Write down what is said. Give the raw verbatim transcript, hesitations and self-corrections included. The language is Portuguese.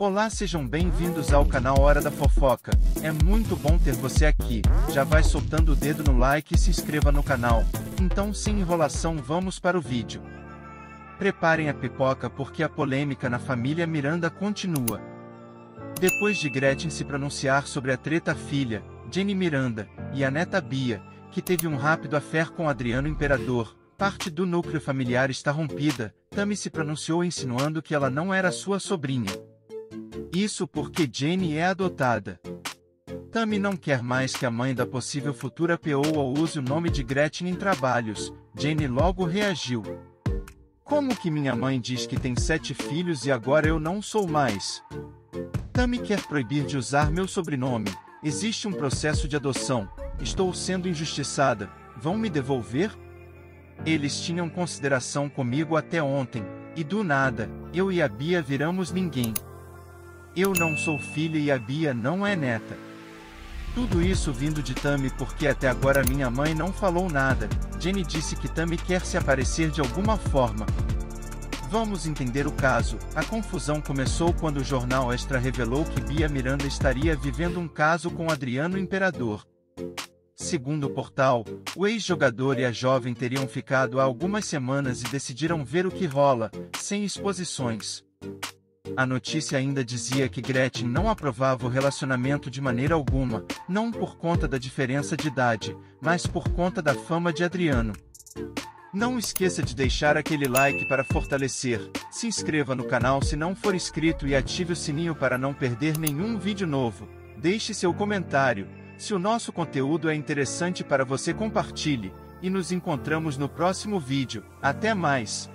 Olá, sejam bem-vindos ao canal Hora da Fofoca. É muito bom ter você aqui. Já vai soltando o dedo no like e se inscreva no canal. Então, sem enrolação, vamos para o vídeo. Preparem a pipoca porque a polêmica na família Miranda continua. Depois de Gretchen se pronunciar sobre a treta filha, Jenny Miranda, e a neta Bia, que teve um rápido affair com Adriano Imperador, parte do núcleo familiar está rompida, Tammy se pronunciou insinuando que ela não era sua sobrinha. Isso porque Jenny é adotada. Tammy não quer mais que a mãe da possível futura P O A use o nome de Gretchen em trabalhos. Jenny logo reagiu. Como que minha mãe diz que tem sete filhos e agora eu não sou mais? Tammy quer proibir de usar meu sobrenome. Existe um processo de adoção. Estou sendo injustiçada. Vão me devolver? Eles tinham consideração comigo até ontem, e do nada, eu e a Bia viramos ninguém. Eu não sou filha e a Bia não é neta. Tudo isso vindo de Tammy porque até agora minha mãe não falou nada. Jenny disse que Tammy quer se aparecer de alguma forma. Vamos entender o caso. A confusão começou quando o jornal Extra revelou que Bia Miranda estaria vivendo um caso com Adriano Imperador. Segundo o portal, o ex-jogador e a jovem teriam ficado há algumas semanas e decidiram ver o que rola, sem exposições. A notícia ainda dizia que Gretchen não aprovava o relacionamento de maneira alguma, não por conta da diferença de idade, mas por conta da fama de Adriano. Não esqueça de deixar aquele like para fortalecer, se inscreva no canal se não for inscrito e ative o sininho para não perder nenhum vídeo novo. Deixe seu comentário. Se o nosso conteúdo é interessante para você, compartilhe, e nos encontramos no próximo vídeo. Até mais!